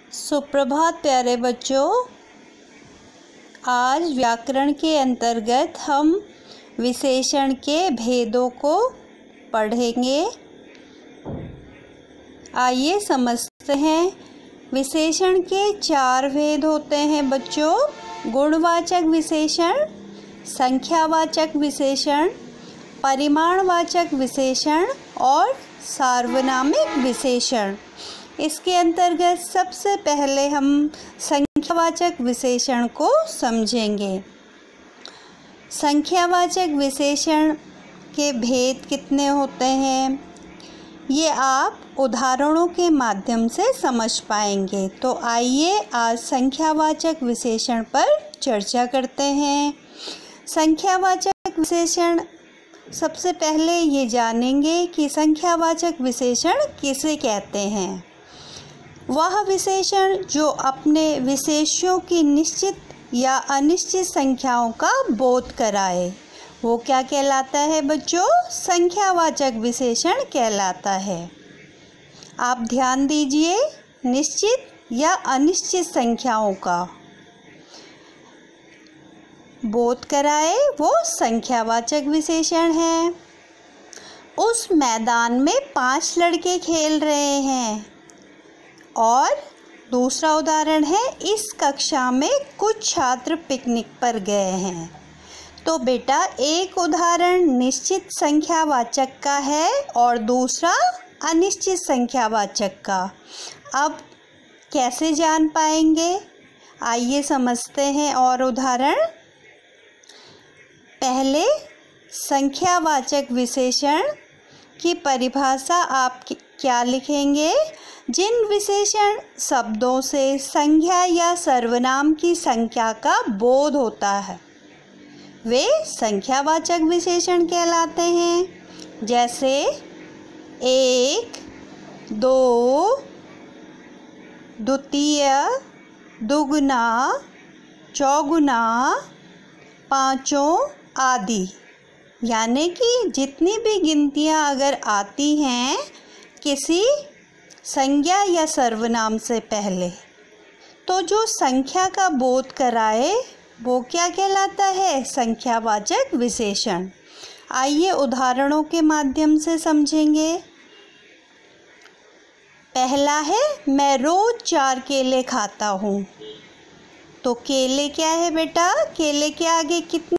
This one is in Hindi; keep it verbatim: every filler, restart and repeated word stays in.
सुप्रभात प्यारे बच्चों। आज व्याकरण के अंतर्गत हम विशेषण के भेदों को पढ़ेंगे। आइए समझते हैं। विशेषण के चार भेद होते हैं बच्चों। गुणवाचक विशेषण, संख्यावाचक विशेषण, परिमाणवाचक विशेषण और सार्वनामिक विशेषण। इसके अंतर्गत सबसे पहले हम संख्यावाचक विशेषण को समझेंगे। संख्यावाचक विशेषण के भेद कितने होते हैं, ये आप उदाहरणों के माध्यम से समझ पाएंगे। तो आइए आज संख्यावाचक विशेषण पर चर्चा करते हैं। संख्यावाचक विशेषण, सबसे पहले ये जानेंगे कि संख्यावाचक विशेषण किसे कहते हैं। वह विशेषण जो अपने विशेष्यों की निश्चित या अनिश्चित संख्याओं का बोध कराए, वो क्या कहलाता है बच्चों? संख्यावाचक विशेषण कहलाता है। आप ध्यान दीजिए, निश्चित या अनिश्चित संख्याओं का बोध कराए वो संख्यावाचक विशेषण है। उस मैदान में पांच लड़के खेल रहे हैं। और दूसरा उदाहरण है, इस कक्षा में कुछ छात्र पिकनिक पर गए हैं। तो बेटा एक उदाहरण निश्चित संख्यावाचक का है और दूसरा अनिश्चित संख्यावाचक का। अब कैसे जान पाएंगे, आइए समझते हैं और उदाहरण। पहले संख्यावाचक विशेषण की परिभाषा आप क्या लिखेंगे? जिन विशेषण शब्दों से संज्ञा या सर्वनाम की संख्या का बोध होता है वे संख्यावाचक विशेषण कहलाते हैं। जैसे एक, दो, द्वितीय, दुगुना, चौगुना, पाँचों आदि। यानी कि जितनी भी गिनतियाँ अगर आती हैं किसी संज्ञा या सर्वनाम से पहले, तो जो संख्या का बोध कराए वो क्या कहलाता है? संख्यावाचक विशेषण। आइए उदाहरणों के माध्यम से समझेंगे। पहला है, मैं रोज चार केले खाता हूँ। तो केले क्या है बेटा? केले के आगे कितनी